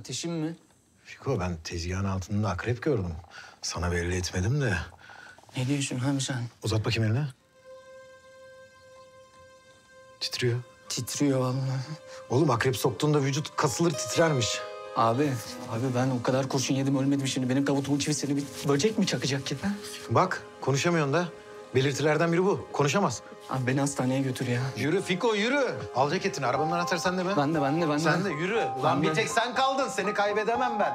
Ateşim mi? Fiko, ben tezgahın altında akrep gördüm. Sana belli etmedim de. Ne diyorsun abi sen? Uzat bakayım elini. Titriyor. Titriyor vallahi. Oğlum akrep soktuğunda vücut kasılır, titrermiş. Abi ben o kadar kurşun yedim ölmedim şimdi. Benim kavutumun çivisini bir böcek mi çakacak ki? Ha? Bak, konuşamıyorsun da. Belirtilerden biri bu. Konuşamaz. Abi beni hastaneye götür ya. Yürü Fiko, yürü. Al ceketini, arabamdan atar sen de be. Ben de. Sen de yürü. Ulan bir tek sen kaldın. Seni kaybedemem ben.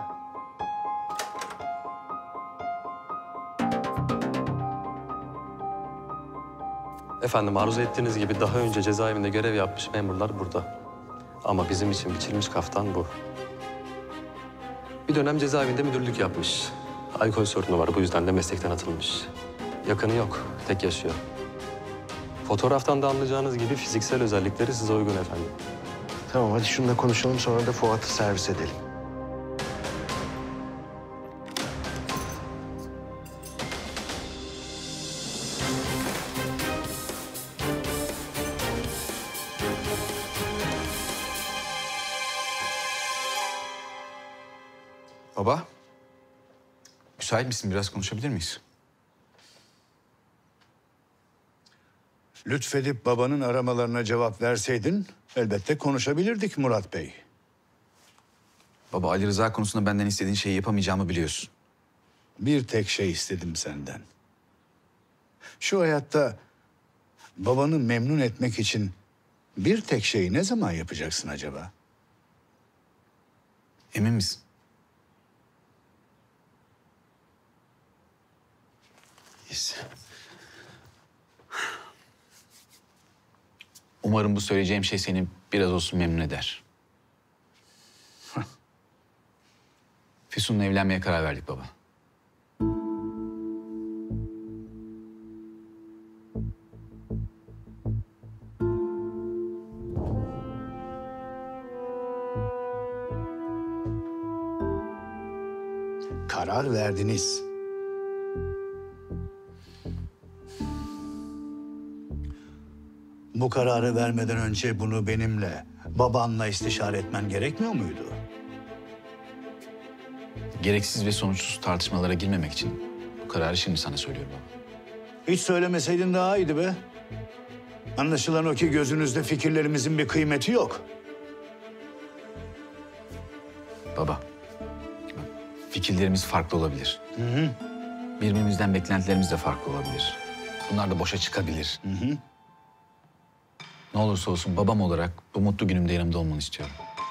Efendim arzu ettiğiniz gibi daha önce cezaevinde görev yapmış memurlar burada. Ama bizim için biçilmiş kaftan bu. Bir dönem cezaevinde müdürlük yapmış. Alkol sorunu var, bu yüzden de meslekten atılmış. Yakını yok, tek yaşıyor. Fotoğraftan da anlayacağınız gibi fiziksel özellikleri size uygun efendim. Tamam, hadi şunu da konuşalım, sonra da Fuat'ı servis edelim. Baba, müsait misin? Biraz konuşabilir miyiz? Lütfedip babanın aramalarına cevap verseydin elbette konuşabilirdik Murat Bey. Baba, Ali Rıza konusunda benden istediğin şeyi yapamayacağımı biliyorsun. Bir tek şey istedim senden. Şu hayatta babanı memnun etmek için bir tek şeyi ne zaman yapacaksın acaba? Emin misin? Yes. Umarım bu söyleyeceğim şey seni biraz olsun memnun eder. Füsun'la evlenmeye karar verdik baba. Karar verdiniz. Bu kararı vermeden önce bunu benimle, babanla istişare etmen gerekmiyor muydu? Gereksiz ve sonuçsuz tartışmalara girmemek için bu kararı şimdi sana söylüyorum baba. Hiç söylemeseydin daha iyiydi be. Anlaşılan o ki gözünüzde fikirlerimizin bir kıymeti yok. Baba, bak, fikirlerimiz farklı olabilir. Birbirimizden beklentilerimiz de farklı olabilir. Bunlar da boşa çıkabilir. Ne olursa olsun babam olarak bu mutlu günümde yanımda olmanı istiyorum.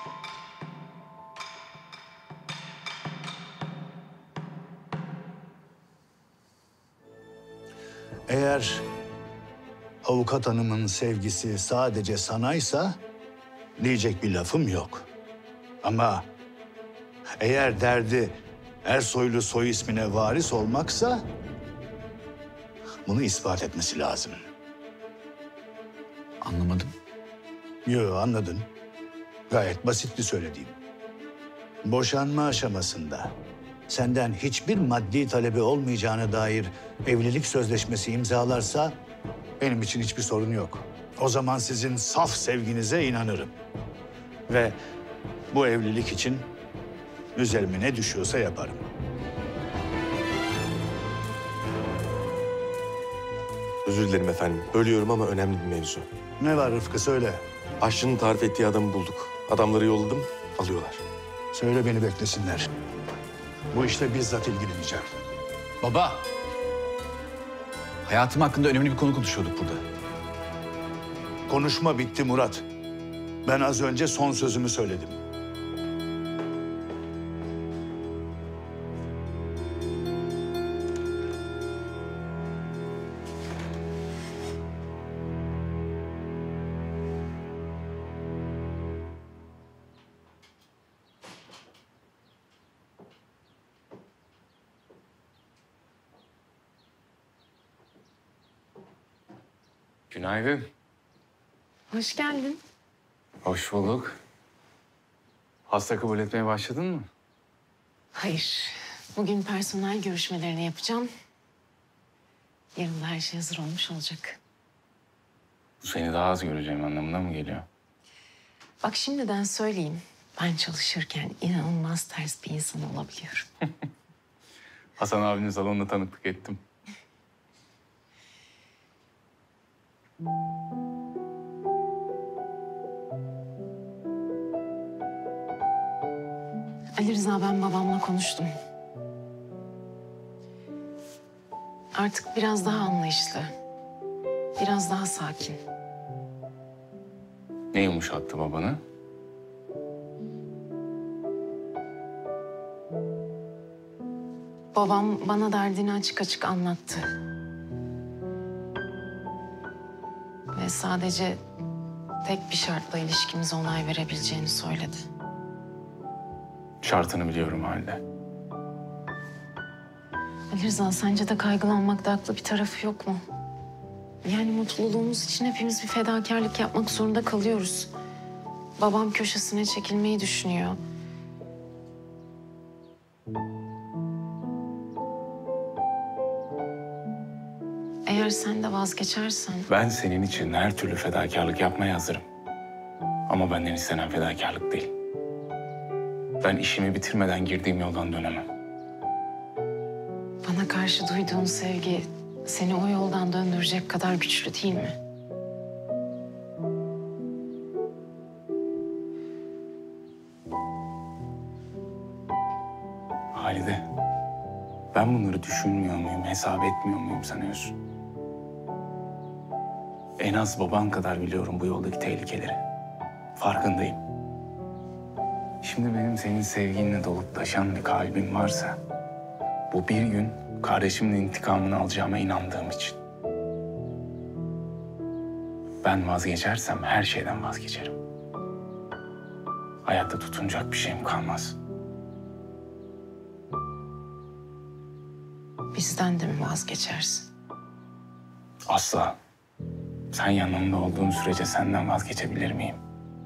Eğer avukat hanımın sevgisi sadece sanaysa diyecek bir lafım yok. Ama eğer derdi Ersoylu soy ismine varis olmaksa bunu ispat etmesi lazım. Anlamadım. Yo, anladın. Gayet basitti söylediğim. Boşanma aşamasında senden hiçbir maddi talebi olmayacağına dair evlilik sözleşmesi imzalarsa benim için hiçbir sorun yok. O zaman sizin saf sevginize inanırım. Ve bu evlilik için üzerime ne düşüyorsa yaparım. Özür dilerim efendim. Bölüyorum ama önemli bir mevzu. Ne var Rıfkı, söyle. Aşçının tarif ettiği adamı bulduk. Adamları yolladım, alıyorlar. Söyle, beni beklesinler. Bu işle bizzat ilgileneceğim. Baba! Hayatım hakkında önemli bir konu konuşuyorduk burada. Konuşma bitti Murat. Ben az önce son sözümü söyledim. Günaydın. Hoş geldin. Hoş bulduk. Hasta kabul etmeye başladın mı? Hayır. Bugün personel görüşmelerini yapacağım. Yarın da her şey hazır olmuş olacak. Bu seni daha az göreceğim anlamına mı geliyor? Bak şimdiden söyleyeyim. Ben çalışırken inanılmaz ters bir insan olabiliyorum. Hasan abinin salonuna tanıklık ettim. Ali Rıza, ben babamla konuştum. Artık biraz daha anlayışlı. Biraz daha sakin. Ne yumuşattı babanı? Babam bana derdini açık açık anlattı. Ve sadece tek bir şartla ilişkimize onay verebileceğini söyledi. Şartını biliyorum halde. Ali Rıza, sence de kaygılanmakta haklı bir tarafı yok mu? Yani mutluluğumuz için hepimiz bir fedakarlık yapmak zorunda kalıyoruz. Babam köşesine çekilmeyi düşünüyor. Eğer sen de vazgeçersen... Ben senin için her türlü fedakarlık yapmaya hazırım. Ama benden istenen fedakarlık değil. Ben işimi bitirmeden girdiğim yoldan dönemem. Bana karşı duyduğun sevgi seni o yoldan döndürecek kadar güçlü değil mi? Halide, ben bunları düşünmüyor muyum, hesap etmiyor muyum sanıyorsun? En az baban kadar biliyorum bu yoldaki tehlikeleri. Farkındayım. Şimdi benim senin sevginle dolup taşan bir kalbim varsa... bu bir gün kardeşimin intikamını alacağıma inandığım için. Ben vazgeçersem her şeyden vazgeçerim. Hayatta tutunacak bir şeyim kalmaz. Bizden de mi vazgeçersin? Asla. Sen yanımda olduğun sürece senden vazgeçebilir miyim?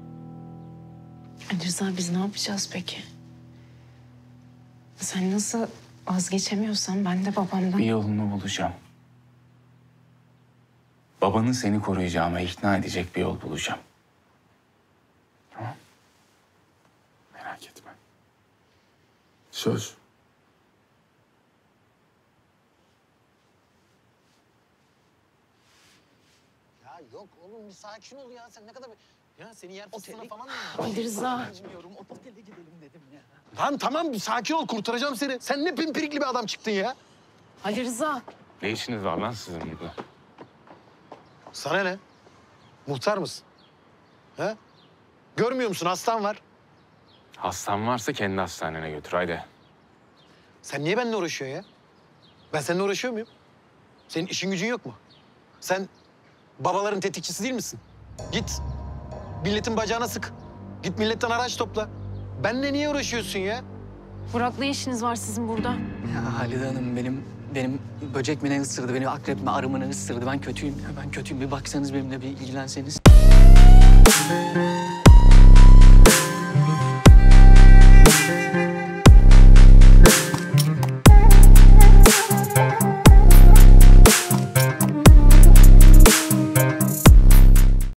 Ali Rıza, biz ne yapacağız peki? Sen nasıl vazgeçemiyorsan ben de babamdan... Bir yolunu bulacağım. Babanı seni koruyacağıma ikna edecek bir yol bulacağım. Tamam. Merak etme. Söz. Ya yok oğlum bir sakin ol ya. Sen ne kadar... Ya seni yer fıstığına falan mı? Ali Rıza. Otele gidelim dedim ya. Tamam tamam bir sakin ol kurtaracağım seni. Sen ne pimpirikli bir adam çıktın ya. Ali Rıza. Ne işiniz var lan sizin burada? Sana ne? Muhtar mısın? He? Görmüyor musun hastan var. Hastan varsa kendi hastanene götür haydi. Sen niye benimle uğraşıyorsun ya? Ben seninle uğraşıyor muyum? Senin işin gücün yok mu? Sen babaların tetikçisi değil misin? Git milletin bacağına sık. Git milletten araç topla. Benimle niye uğraşıyorsun ya? Burak, ne işiniz var sizin burada? Ya Halide Hanım benim böcek mi ne ısırdı, beni akrep mi arı mı ne ısırdı. Ben kötüyüm ya, ben kötüyüm. Bir baksanız benimle bir ilgilenseniz.